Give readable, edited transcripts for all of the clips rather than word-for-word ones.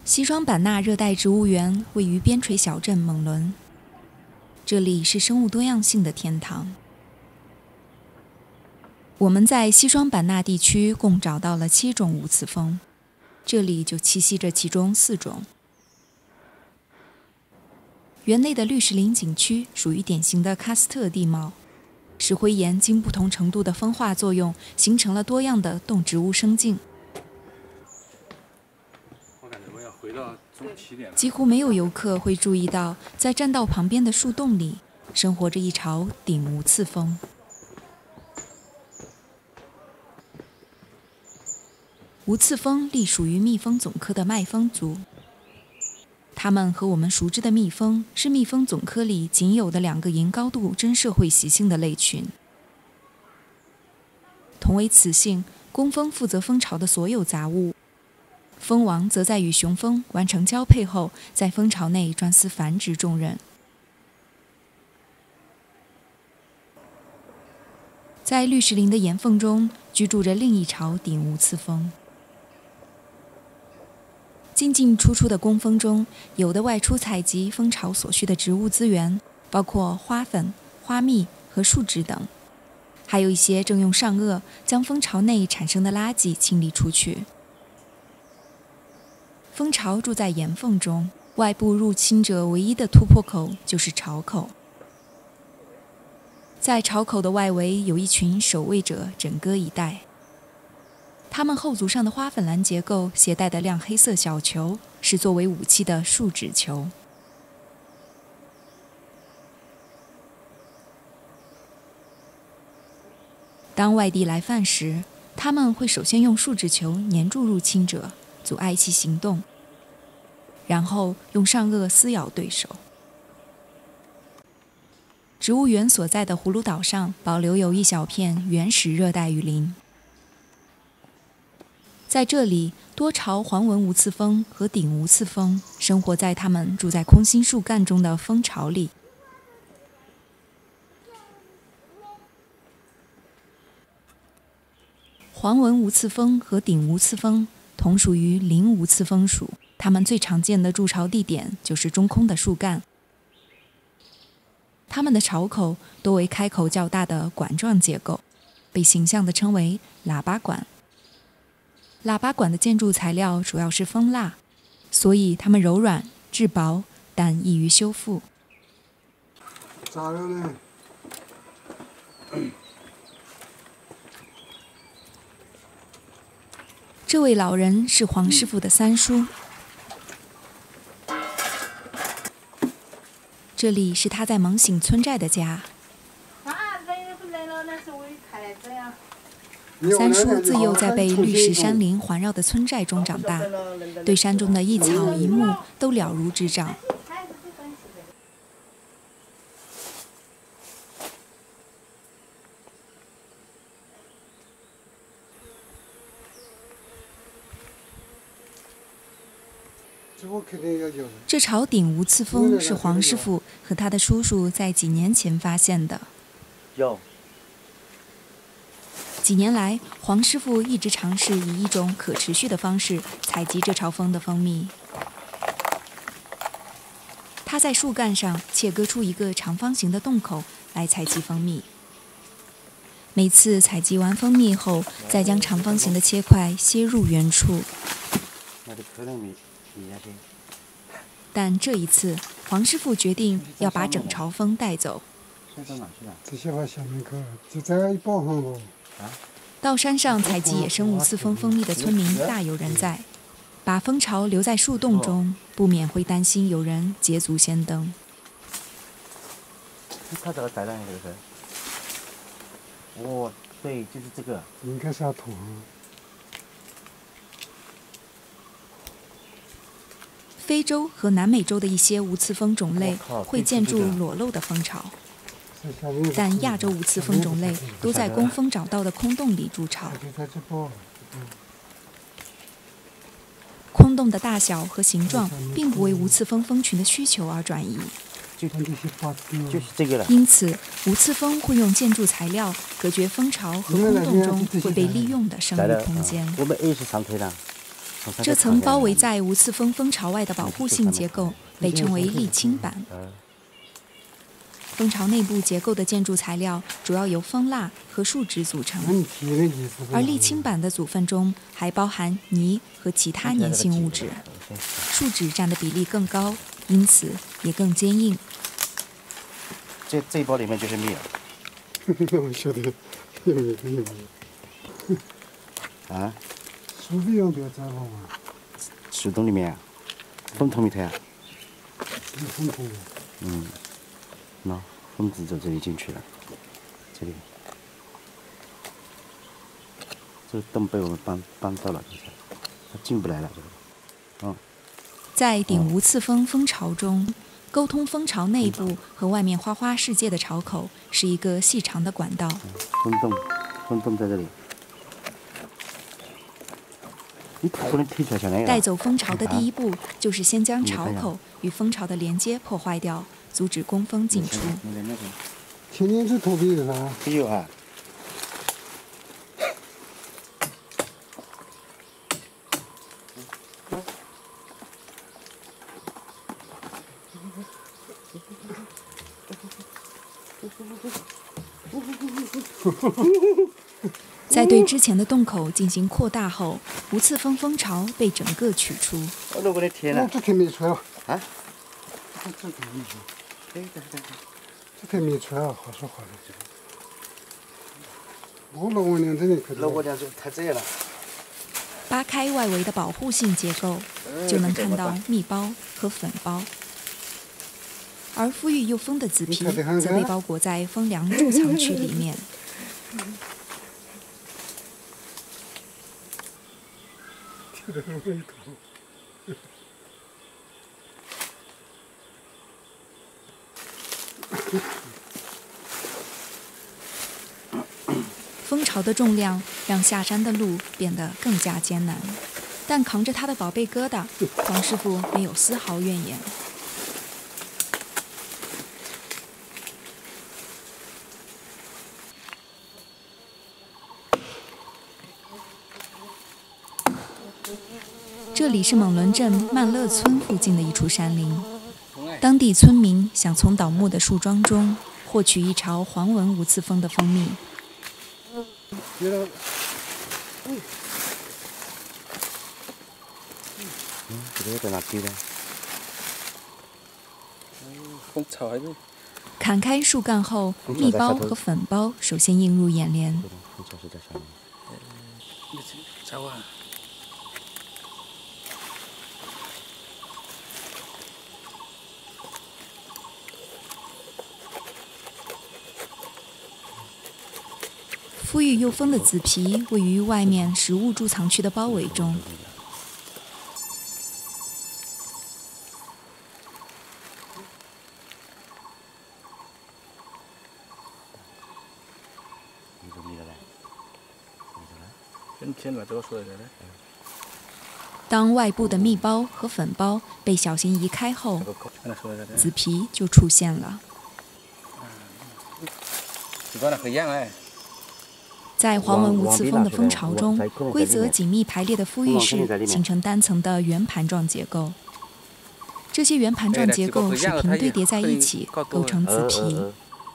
西双版纳热带植物园位于边陲小镇蒙伦，这里是生物多样性的天堂。我们在西双版纳地区共找到了7种无刺蜂，这里就栖息着其中4种。园内的绿石林景区属于典型的喀斯特地貌，石灰岩经不同程度的风化作用，形成了多样的动植物生境。几乎没有游客会注意到，在栈道旁边的树洞里生活着一巢顶无刺蜂。无刺蜂隶属于蜜蜂总科的麦蜂族，它们和我们熟知的蜜蜂是蜜蜂总科里仅有的2个银高度真社会习性的类群。同为雌性，工蜂负责蜂巢的所有杂物，蜂王则在与雄蜂完成交配后，在蜂巢内专司繁殖重任。在绿石林的岩缝中居住着另一巢顶无刺蜂。进进出出的工蜂中，有的外出采集蜂巢所需的植物资源，包括花粉、花蜜和树脂等，还有一些正用上颚将蜂巢内产生的垃圾清理出去。蜂巢住在岩缝中，外部入侵者唯一的突破口就是巢口。在巢口的外围有一群守卫者枕戈以待，它们后足上的花粉蓝结构携带的亮黑色小球是作为武器的树脂球。当外地来犯时，它们会首先用树脂球粘住入侵者，阻碍其行动，然后用上颚撕咬对手。植物园所在的葫芦岛上保留有一小片原始热带雨林，在这里，多巢黄纹无刺蜂和顶无刺蜂生活在它们住在空心树干中的蜂巢里。黄纹无刺蜂和顶无刺蜂同属于鳞无刺蜂属，它们最常见的筑巢地点就是中空的树干。它们的巢口多为开口较大的管状结构，被形象地称为喇叭管。喇叭管的建筑材料主要是蜂蜡，所以它们柔软、质薄，但易于修复。 咋了呢？ 这位老人是黄师傅的三叔，这里是他在蒙醒村寨的家。三叔自幼在被绿石山林环绕的村寨中长大，对山中的一草一木都了如指掌。这巢顶无刺蜂是黄师傅和他的叔叔在几年前发现的。几年来，黄师傅一直尝试以一种可持续的方式采集这巢蜂的蜂蜜。他在树干上切割出一个长方形的洞口来采集蜂蜜。每次采集完蜂蜜后，再将长方形的切块楔入原处。但这一次，黄师傅决定要把整巢蜂带走。 这些话小门口就在一包上了。 到山上采集野生无刺蜂蜂蜜的村民大有人在，把蜂巢留在树洞中，不免会担心有人捷足先登。 他这个带来这个是，哦，对，就是这个， 应该是要捅。 非洲和南美洲的一些无刺蜂种类会建筑裸露的蜂巢，但亚洲无刺蜂种类都在工蜂找到的空洞里筑巢。空洞的大小和形状并不为无刺蜂蜂群的需求而转移， 就是这个了。 因此，无刺蜂会用建筑材料隔绝蜂巢和空洞中会被利用的生物空间。 我们也是常推的。 这层包围在无刺蜂蜂巢外的保护性结构被称为沥青板。蜂巢内部结构的建筑材料主要由蜂蜡和树脂组成，而沥青板的组分中还包含泥和其他粘性物质，树脂占的比例更高，因此也更坚硬。 这一包里面就是蜜了。 我晓得，有米。 啊？ 树不用不要摘了嘛？ 树洞里面啊，蜂桶里头啊。 有蜂桶。 那蜂子从这里进去了，这里。这个洞被我们搬到了，它进不来了，这个。 在顶无刺蜂蜂巢中，沟通蜂巢内部和外面花花世界的巢口是一个细长的管道。 蜂洞在这里。你不能推出来像那个。 带走蜂巢的第一步就是先将巢口与蜂巢的连接破坏掉，阻止工蜂进出。 天天是脱皮的噻。 有啊。 在对之前的洞口进行扩大后，无刺蜂蜂巢被整个取出。 我的天哪！ 这天没出来了。 啊？ 这天没出。这天没出来了，好说话的。我老王娘真的可。 老王娘就太这样了。 扒开外围的保护性结构，就能看到蜜包和粉包。而孵育幼蜂的子皮则被包裹在蜂粮贮藏区里面。蜂巢的重量让下山的路变得更加艰难，但扛着他的宝贝疙瘩，黄师傅没有丝毫怨言。这里是蒙伦镇曼乐村附近的一处山林，当地村民想从倒木的树桩中获取一巢黄纹无刺蜂的蜂蜜。 这个在哪批的？ 蜂巢还是？ 砍开树干后，蜜包和粉包首先映入眼帘。 蜂巢是在下面。 找啊！ 孵育幼蜂的子皮位于外面食物贮藏区的包围中。当外部的蜜包和粉包被小心移开后，子皮就出现了。在黄纹无刺蜂的蜂巢中，规则紧密排列的孵育室形成单层的圆盘状结构。这些圆盘状结构水平堆叠在一起，构成子皮。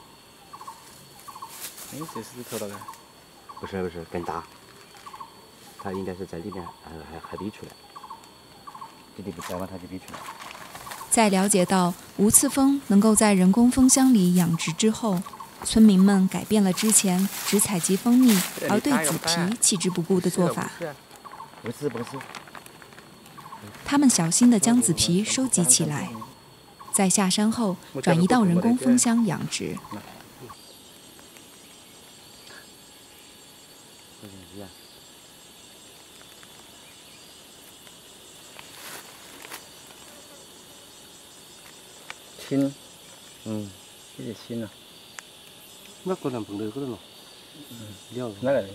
这是头了呗？ 不是，更大。它应该是在里面，还逼出来。这里不摘嘛，它就逼出来。 在了解到无刺蜂能够在人工蜂箱里养殖之后，村民们改变了之前只采集蜂蜜而对子皮弃之不顾的做法。 不是。 他们小心地将子皮收集起来，在下山后转移到人工蜂箱养殖。 新，这是新啊。 那可能碰到可能了。 那个。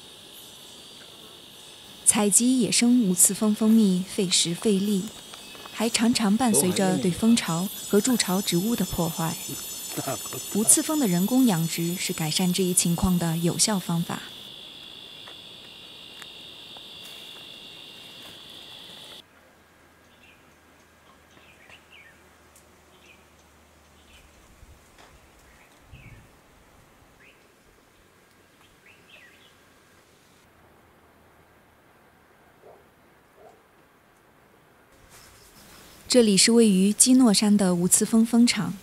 采集野生无刺蜂蜂蜜费时费力，还常常伴随着对蜂巢和筑巢植物的破坏。无刺蜂的人工养殖是改善这一情况的有效方法。 这里是位于基诺山的无刺蜂蜂场。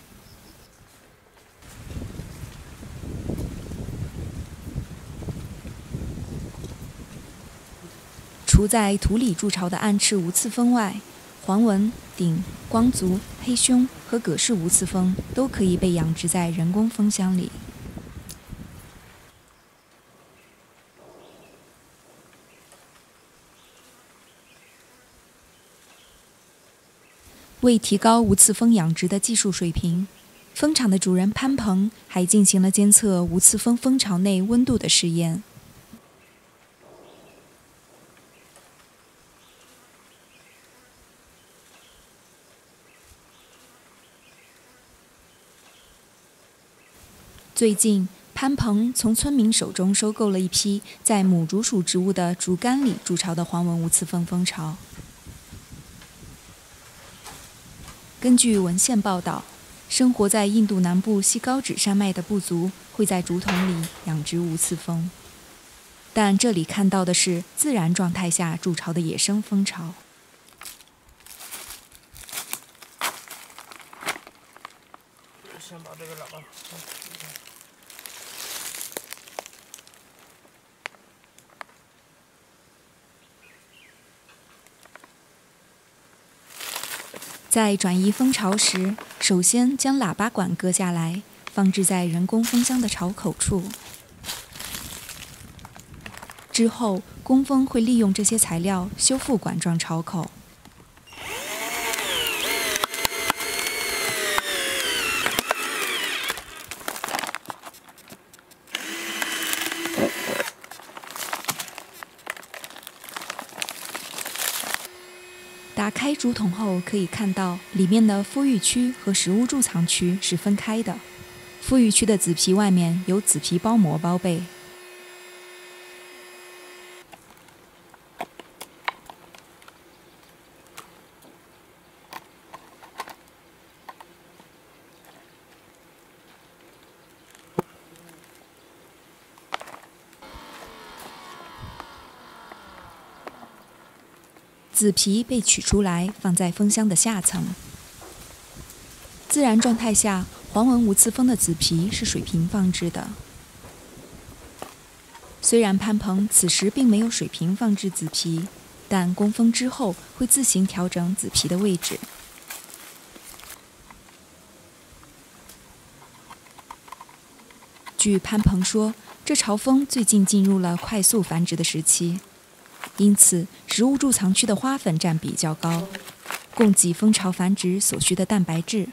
除在土里筑巢的暗翅无刺蜂外，黄纹、顶、光足、黑胸和葛氏无刺蜂都可以被养殖在人工蜂箱里。为提高无刺蜂养殖的技术水平，蜂场的主人潘鹏还进行了监测无刺蜂蜂巢内温度的试验。最近，潘鹏从村民手中收购了一批在母竹属植物的竹竿里筑巢的黄纹无刺蜂蜂巢。根据文献报道，生活在印度南部西高纸山脉的部族会在竹筒里养殖无刺蜂，但这里看到的是自然状态下筑巢的野生蜂巢。 先把这个喇叭。 在转移蜂巢时，首先将喇叭管割下来，放置在人工蜂箱的巢口处。之后，工蜂会利用这些材料修复管状巢口。打开竹筒后，可以看到里面的孵育区和食物贮藏区是分开的。孵育区的子皮外面有子皮包膜包被。子皮被取出来，放在蜂箱的下层。自然状态下，黄纹无刺蜂的子皮是水平放置的。虽然潘鹏此时并没有水平放置子皮，但工蜂之后会自行调整子皮的位置。据潘鹏说，这巢蜂最近进入了快速繁殖的时期。因此，食物贮藏区的花粉占比较高，供给蜂巢繁殖所需的蛋白质。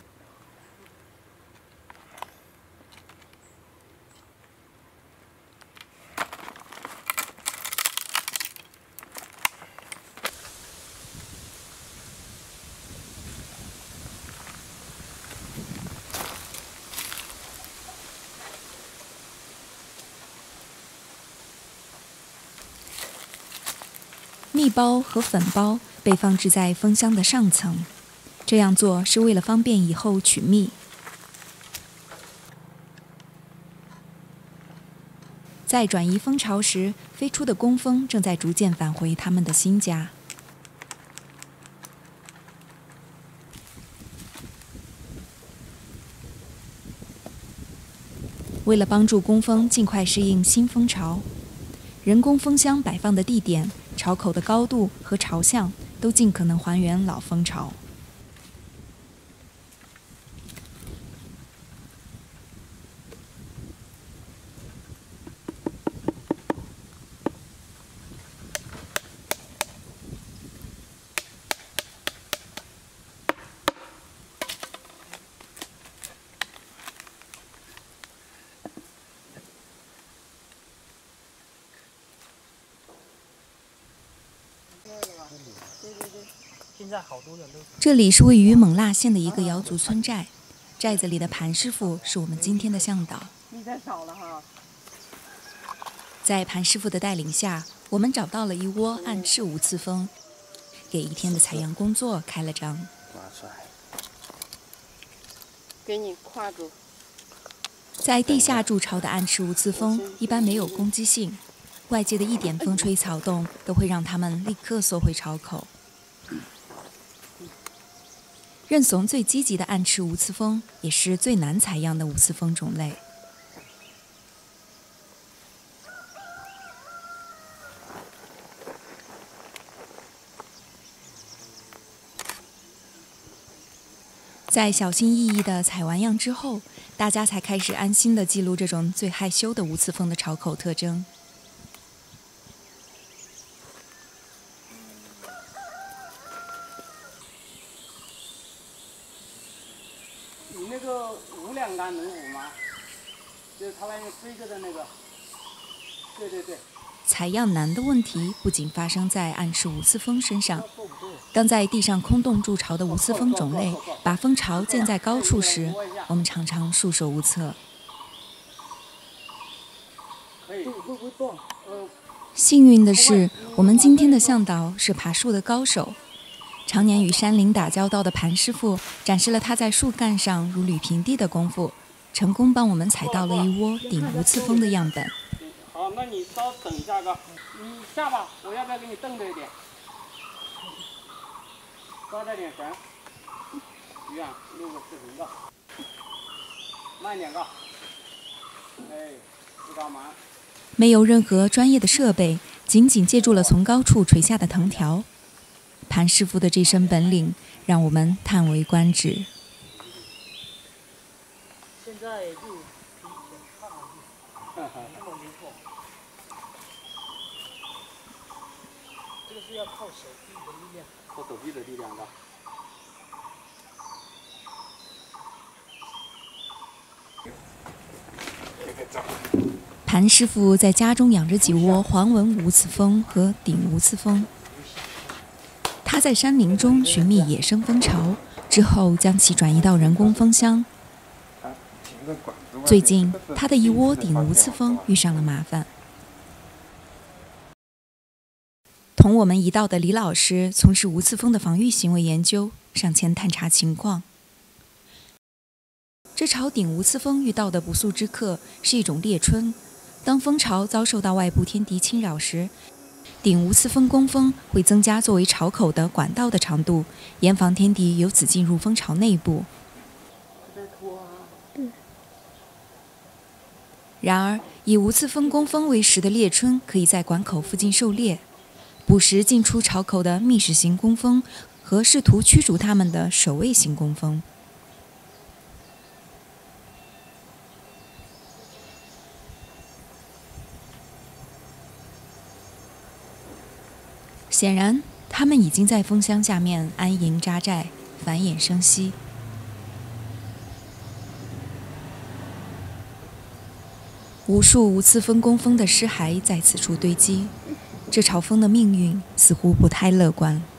蜜包和粉包被放置在蜂箱的上层，这样做是为了方便以后取蜜。在转移蜂巢时，飞出的工蜂正在逐渐返回它们的新家。为了帮助工蜂尽快适应新蜂巢，人工蜂箱摆放的地点、巢口的高度和朝向都尽可能还原老蜂巢。 现在好多人都。 这里是位于勐腊县的一个瑶族村寨，寨子里的盘师傅是我们今天的向导。 你太少了哈。 在盘师傅的带领下，我们找到了一窝暗翅无刺蜂，给一天的采样工作开了张。 拿出来。 给你跨住。 在地下筑巢的暗翅无刺蜂一般没有攻击性，外界的一点风吹草动都会让它们立刻缩回巢口。 认怂最积极的暗翅无刺蜂，也是最难采样的无刺蜂种类。在小心翼翼地采完样之后，大家才开始安心地记录这种最害羞的无刺蜂的巢口特征。 你那个无两杆能舞吗？就是它外面飞着的那个。对对对。 采样难的问题不仅发生在暗翅无刺蜂身上，当在地上空洞筑巢的无刺蜂种类把蜂巢建在高处时，我们常常束手无策。幸运的是，我们今天的向导是爬树的高手，常年与山林打交道的盘师傅展示了他在树干上如履平地的功夫，成功帮我们采到了一窝顶无刺蜂的样本。 好，那你稍等一下哥，你下吧，我要不要给你蹬着一点？抓着点绳，鱼啊，录个视频吧，慢点个，哎，不着忙。 没有任何专业的设备，仅仅借助了从高处垂下的藤条，盘师傅的这身本领让我们叹为观止。 现在就比以前差了那么灵活。这个是要靠手臂的力量。 靠手臂的力量的。 盘师傅在家中养着几窝黄纹无刺蜂和顶无刺蜂。他在山林中寻觅野生蜂巢，之后将其转移到人工蜂箱。最近，他的一窝顶无刺蜂遇上了麻烦。同我们一道的李老师从事无刺蜂的防御行为研究，上前探查情况。这巢顶无刺蜂遇到的不速之客是一种猎春。当蜂巢遭受到外部天敌侵扰时，顶无刺蜂工蜂会增加作为巢口的管道的长度，严防天敌由此进入蜂巢内部。然而，以无刺蜂工蜂为食的猎春可以在管口附近狩猎，捕食进出巢口的觅食型工蜂和试图驱逐它们的守卫型工蜂。显然，它们已经在蜂箱下面安营扎寨，繁衍生息。无数无刺蜂工蜂的尸骸在此处堆积，这巢蜂的命运似乎不太乐观。